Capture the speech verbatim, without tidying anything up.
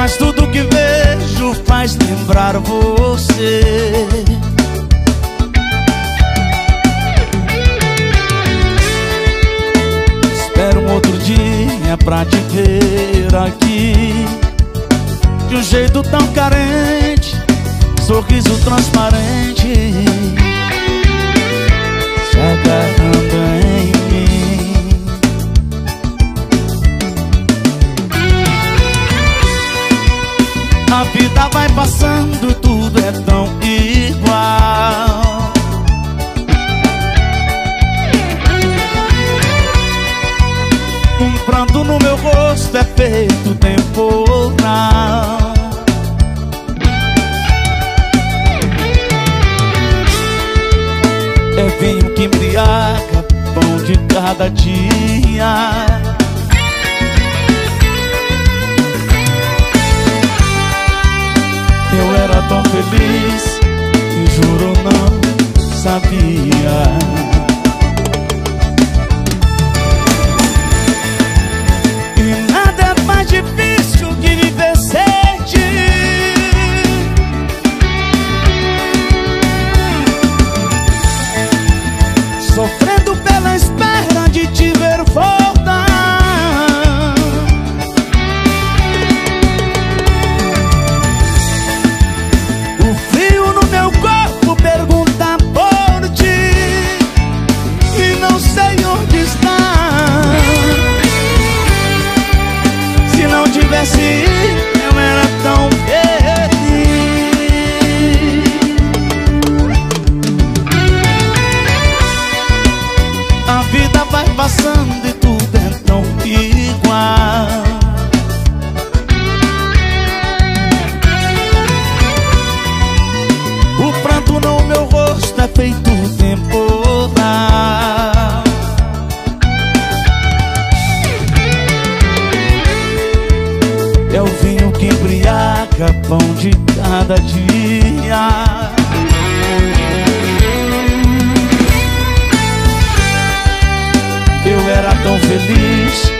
mas tudo que vejo faz lembrar você. Espero um outro dia pra te ver aqui, de um jeito tão carente, sorriso transparente, se agarrando em mim. A vida vai passando, tudo é tão igual. Um pranto no meu rosto é feito temporal. É vinho que embriaga, pão de cada dia. Eu era tão feliz que juro não sabia. E nada é mais difícil que viver sem ti. Sofrendo pela espera de te ver voltar. O frio no meu corpo pergunta por ti e não sei onde está. Se não tivesse eu era tão feliz. A vida vai passando e tudo é tão igual. O pranto no meu rosto é feito temporal. É o vinho que embriaga, pão de cada dia. Eu era tão feliz